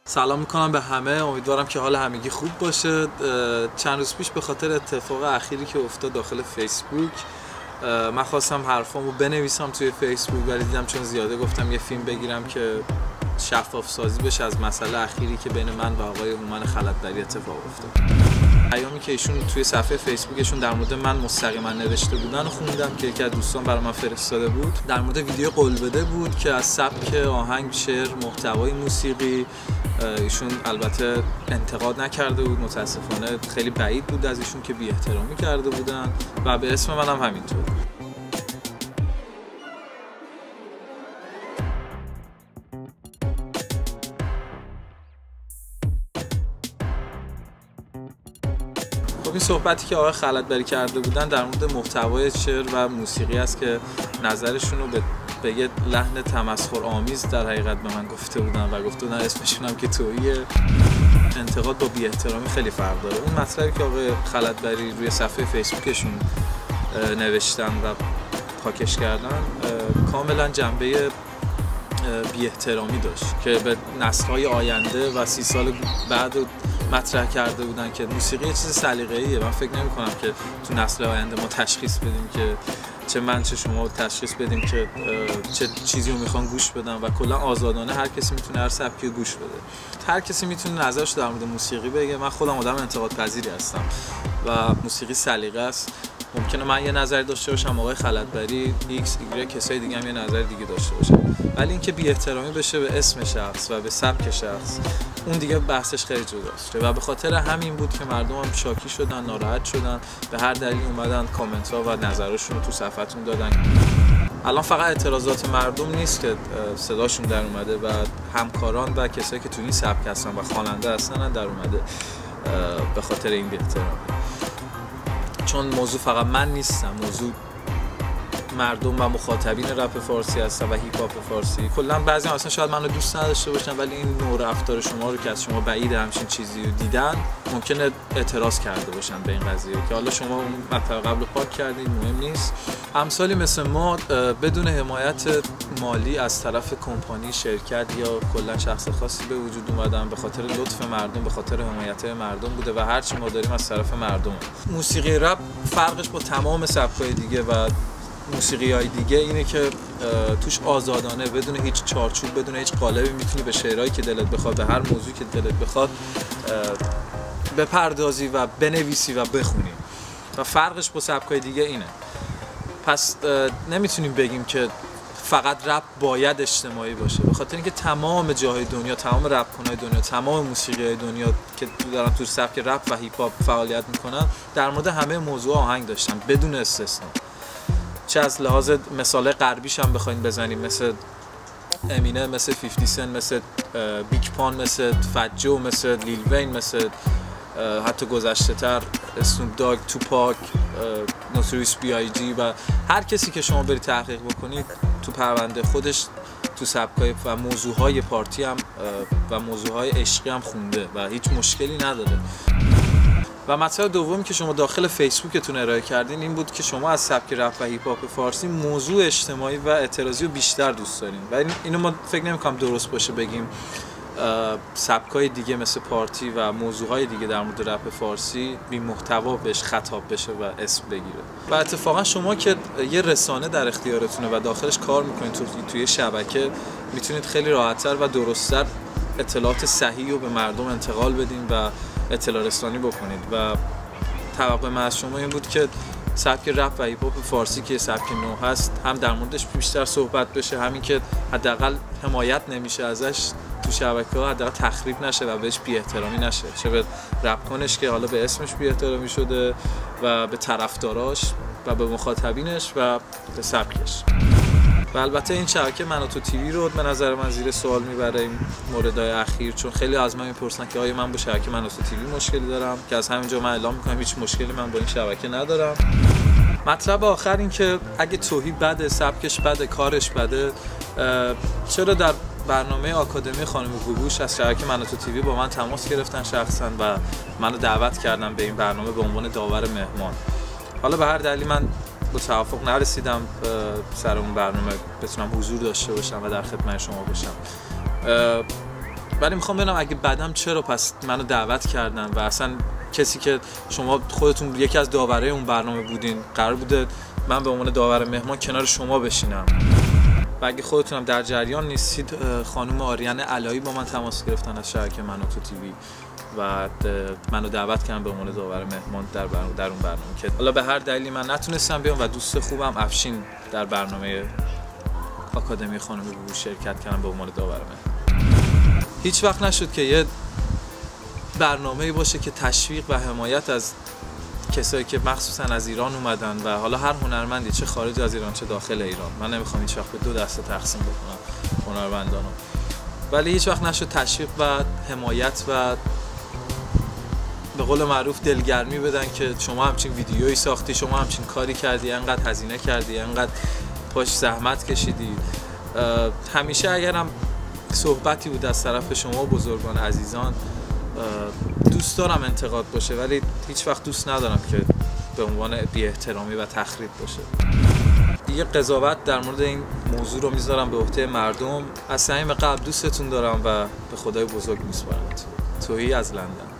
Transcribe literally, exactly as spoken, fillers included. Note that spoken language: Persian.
سلام میکنم به همه، امیدوارم که حال همگی خوب باشه. چند روز پیش به خاطر اتفاق اخیری که افتاد داخل فیسبوک من خواستم حرفامو بنویسم توی فیسبوک، ولی دیدم چون زیاده گفتم یه فیلم بگیرم که شفاف سازی بشه از مسئله اخیری که بین من و آقای هومن خلطبری اتفاق افتاد. پیامی که ایشون توی صفحه فیسبوکشون در مورد من مستقیما نوشته بودن و خوندم که یکی از دوستان برای من فرستاده بود. در مورد ویدیو قول بده بود که از سبک آهنگ، شعر، محتوای موسیقی ایشون البته انتقاد نکرده بود. متاسفانه خیلی بعید بود از ایشون که بی احترامی کرده بودن و به اسم منم همینطور. خب این صحبتی که آقای خلطبری کرده بودن در مورد محتوای شعر و موسیقی است که نظرشون رو به به یه لحن تمسخرآمیز در حقیقت به من گفته بودن و گفته بودن اسمشون هم که توییه. انتقاد با بی احترامی خیلی فرق داره. اون مطلبی که آقای خلطبری روی صفحه فیسبوکشون نوشتن و پاکش کردن کاملا جنبه بی احترامی داشت که به نسل‌های آینده و سی سال بعد مطرح کرده بودن که موسیقی یه چیز سلیقه‌ایه. من فکر نمی‌کنم که تو نسل آینده ما تشخیص بدیم که چه من چه شما تشخیص بدیم که چه چیزی رو میخوان گوش بدن و کلا آزادانه هر کسی میتونه هر سبکی رو گوش بده. هر کسی میتونه نظرش در مورد موسیقی بگه. من خودم آدم انتقاد پذیری هستم و موسیقی سلیقه است. ممکنه من یه نظری داشته باشم، آقای خلطبری ایکس ایگرگ کسای دیگه هم یه نظر دیگه داشته باشن، ولی اینکه بی احترامی بشه به اسم شخص و به سبک شخص، اون دیگه بحثش خیلی جداست. و به خاطر همین بود که مردم هم شاکی شدن، ناراحت شدن، به هر دلیلی اومدن کامنت ها و نظرشون رو تو صفحتون دادن. الان فقط اعتراضات مردم نیست که صداشون در اومده و همکاران و کسایی که تو این سبک هستن و خواننده هستن در اومده به خاطر این بی احترامی. چون موضوع فقط من نیستم، موضوع مردم و مخاطبین رپ فارسی هستن و هیپ هاپ فارسی. کلا بعضی اصلا شاید منو دوست نداشته باشن، ولی این نوع رفتار شما رو که از شما بعید همچین چیزی رو دیدن ممکنه اعتراض کرده باشن به این قضیه که حالا شما اون مطلب قبل پاک کردید، مهم نیست. امثالی مثل ما بدون حمایت مالی از طرف کمپانی، شرکت یا کلا شخص خاصی به وجود اومدن، به خاطر لطف مردم، به خاطر حمایت مردم بوده و هر چی ما داریم از طرف مردم. موسیقی رپ فرقش با تمام سبک‌های دیگه و موسیقی های دیگه اینه که توش آزادانه، بدون هیچ چارچوب، بدون هیچ قالبی میتونی به شعرهایی که دلت بخواد، به هر موضوعی که دلت بخواد بپردازی و بنویسی و بخونی و فرقش با سبکای دیگه اینه. پس نمیتونیم بگیم که فقط رپ باید اجتماعی باشه، به خاطر اینکه تمام جاهای دنیا، تمام رپ کنای دنیا، تمام موسیقی دنیا که دارن تو سبک رپ و هیپ هاپ فعالیت میکنن در مورد همه موضوع آهنگ داشتن بدون استثنا. چه از لحاظ مثال غربیش هم بخواین بزنیم، مثل امینه، مثل فیفتی سنت، مثل بیگ پان، مثل فجو، مثل لیل وین، مثل حتی گذشته تر اسنوپ داگ، توپاک، نوتوریوس بی آی جی و هر کسی که شما برید تحقیق بکنید تو پرونده خودش تو سبکای و موضوعهای پارتی هم و موضوعهای عشقی هم خونده و هیچ مشکلی نداره. و مطلب دومی که شما داخل فیسبوکتون ارائه کردین این بود که شما از سبک رپ و هیپ هاپ فارسی موضوع اجتماعی و اعتراضی رو بیشتر دوست دارین و اینو ما فکر نمی‌کنم درست باشه بگیم سبکای دیگه مثل پارتی و موضوعهای دیگه در مورد رپ فارسی بی محتوا بهش خطاب بشه و اسم بگیره. و اتفاقا شما که یه رسانه در اختیارتونه و داخلش کار میکنید تو توی شبکه، میتونید خیلی راحت‌تر و درست‌تر اطلاعات صحیح رو به مردم انتقال بدین و اطلاع رسانی بکنید. و توقع من از شما این بود که سبک رپ و هیپ هاپ فارسی که سبک نو هست هم در موردش بیشتر صحبت بشه، همین که حداقل حمایت نمیشه ازش تو شبکه‌ها، حداقل تخریب نشه و بهش بی احترامی نشه، چه به رپ کنش که حالا به اسمش بی احترامی شده و به طرفداراش و به مخاطبینش و به سبکش. و البته این شبکه من و تو تیوی رو به نظر من زیر سوال میبره این موردهای اخیر، چون خیلی از من میپرسن که آیا من با شبکه من و تو تیوی مشکلی دارم، که از همینجا من اعلام میکنم هیچ مشکلی من با این شبکه ندارم. مطلب آخر این که اگه توهی بده، سبکش بده، کارش بده، چرا در برنامه آکادمی خانم گوگوش از شبکه من و تو تیوی با من تماس گرفتن شخصا و منو دعوت کردن به این برنامه به عنوان داور مهمان. حالا به هر دلیلی من با توافق نرسیدم سر اون برنامه بتونم حضور داشته باشم و در خدمت شما باشم. ولی میخوام ببینم اگه بعدم چرا پس منو دعوت کردن و اصلا کسی که شما خودتون یکی از داورای اون برنامه بودین قرار بوده من به عنوان داور مهمان کنار شما بشینم و اگه خودتونم در جریان نیستید، خانم آریان علایی با من تماس گرفتن از شبکه منو تو تیوی و منو دعوت کردن به عنوان داور مهمان در برنامه در اون برنامه که حالا به هر دلیلی من نتونستم بیام و دوست خوبم افشین در برنامه آکادمی خانم بوبو شرکت کردن به عنوان داور مهمان. هیچ وقت نشد که یه برنامه‌ای باشه که تشویق و حمایت از کسایی که مخصوصا از ایران اومدن و حالا هر هنرمندی چه خارج از ایران چه داخل ایران، من نمیخوام هیچ وقت به دو دسته تقسیم بکنم هنرمندانو، ولی هیچ وقت نشد تشویق و حمایت و به قول معروف دلگرمی بدن که شما همچین ویدیویی ساختی، شما همچین کاری کردی، انقدر هزینه کردی، انقدر پاش زحمت کشیدی. همیشه اگرم صحبتی بود از طرف شما بزرگان عزیزان، دوست دارم انتقاد باشه ولی هیچ وقت دوست ندارم که به عنوان بی احترامی و تخریب باشه. یه قضاوت در مورد این موضوع رو میذارم به عهده مردم. از صمیم قلب دوستتون دارم و به خدای بزرگ میسپارم. توهی از لندن.